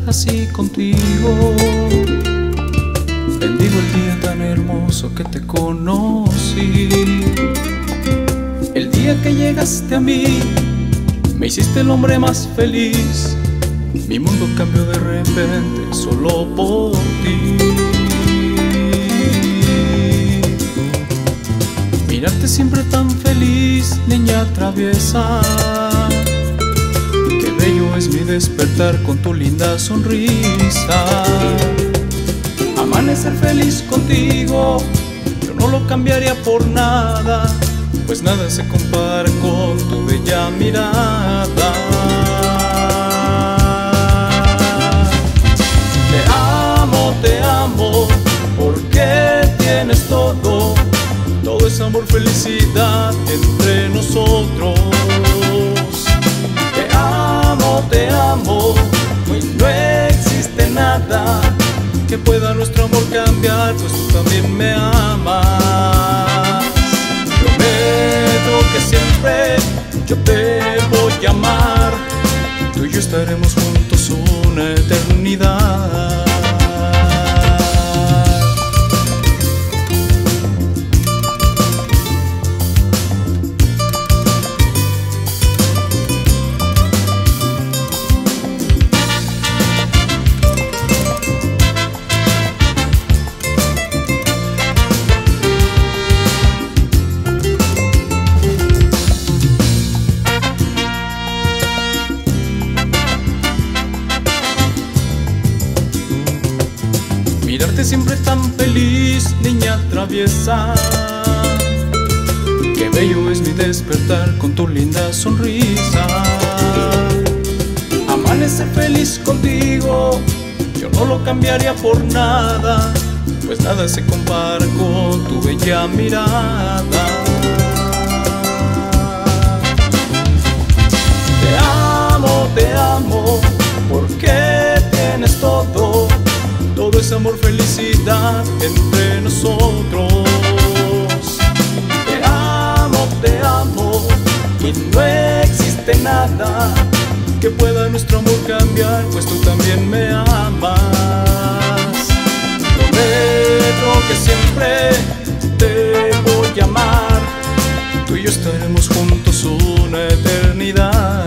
así contigo. Bendigo el día tan hermoso que te conocí. El día que llegaste a mí, me hiciste el hombre más feliz. Mi mundo cambió de repente solo por ti. Mirarte siempre tan feliz, niña traviesa. Qué bello es mi despertar con tu linda sonrisa. Amanecer feliz contigo, yo no lo cambiaría por nada, pues nada se compara con tu bella mirada. Te amo, porque tienes todo. Todo es amor, felicidad entre nosotros. Te amo, pues no existe nada que pueda nuestro amor cambiar, pues tú también me amas. Prometo que siempre yo te voy a amar. Tú y yo estaremos juntos una eternidad. Mirarte siempre tan feliz, niña traviesa. Qué bello es mi despertar con tu linda sonrisa. Amanecer feliz contigo, yo no lo cambiaría por nada, pues nada se compara con tu bella mirada. Te amo, porque tienes todo. Todo es amor, felicidad entre nosotros. Te amo, y no existe nada que pueda nuestro amor cambiar, pues tú también me amas. Prometo que siempre te voy a amar. Tú y yo estaremos juntos una eternidad.